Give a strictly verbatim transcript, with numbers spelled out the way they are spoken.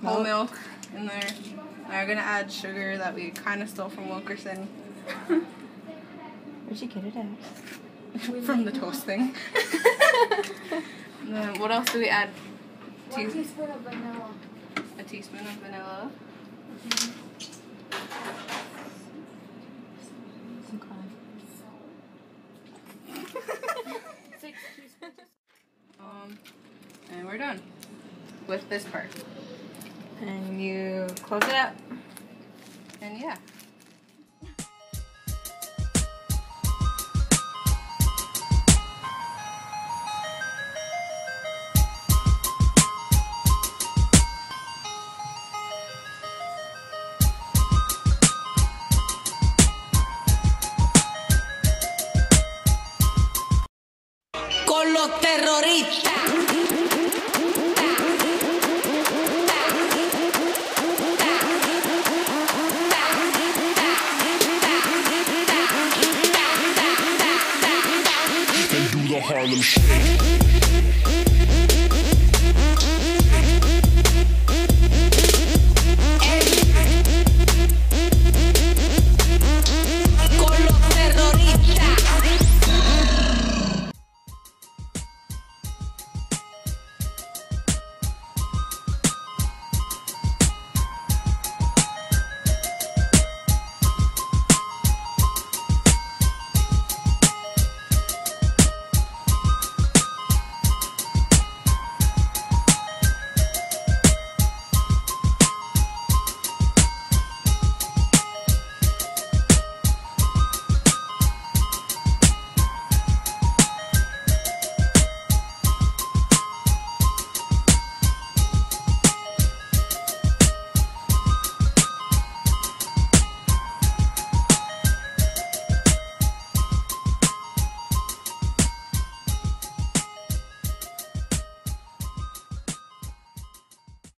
whole milk in there. And we're gonna add sugar that we kind of stole from Wilkerson. Where'd you get it at? From the toast thing. And then what else do we add? One teaspoon of vanilla. A teaspoon of vanilla. Mm-hmm. Some corn. Six teaspoons. Um, and we're done with this part. And you close it up. And yeah. Con los terroristas. And do the Harlem Shake.